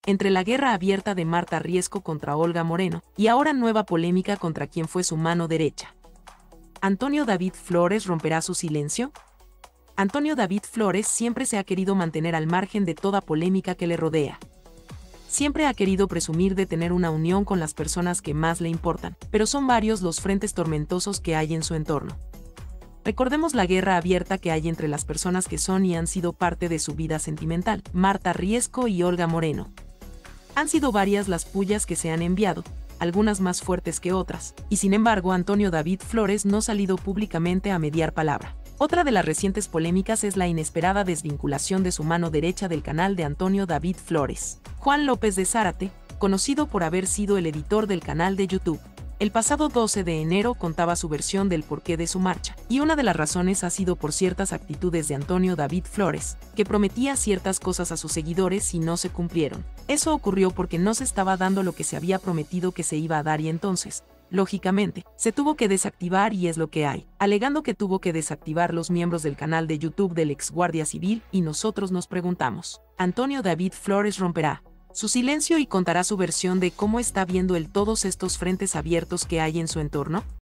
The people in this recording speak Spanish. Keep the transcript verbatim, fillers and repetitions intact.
entre la guerra abierta de Marta Riesco contra Olga Moreno, y ahora nueva polémica contra quien fue su mano derecha. ¿Antonio David Flores romperá su silencio? Antonio David Flores siempre se ha querido mantener al margen de toda polémica que le rodea. Siempre ha querido presumir de tener una unión con las personas que más le importan, pero son varios los frentes tormentosos que hay en su entorno. Recordemos la guerra abierta que hay entre las personas que son y han sido parte de su vida sentimental, Marta Riesco y Olga Moreno. Han sido varias las pullas que se han enviado, algunas más fuertes que otras, y sin embargo Antonio David Flores no ha salido públicamente a mediar palabra. Otra de las recientes polémicas es la inesperada desvinculación de su mano derecha del canal de Antonio David Flores, Juan López de Zárate, conocido por haber sido el editor del canal de YouTube. El pasado doce de enero contaba su versión del porqué de su marcha, y una de las razones ha sido por ciertas actitudes de Antonio David Flores, que prometía ciertas cosas a sus seguidores y no se cumplieron. Eso ocurrió porque no se estaba dando lo que se había prometido que se iba a dar y entonces, lógicamente, se tuvo que desactivar y es lo que hay, alegando que tuvo que desactivar los miembros del canal de YouTube del ex guardia civil y nosotros nos preguntamos, ¿Antonio David Flores romperá su silencio y contará su versión de cómo está viendo él todos estos frentes abiertos que hay en su entorno?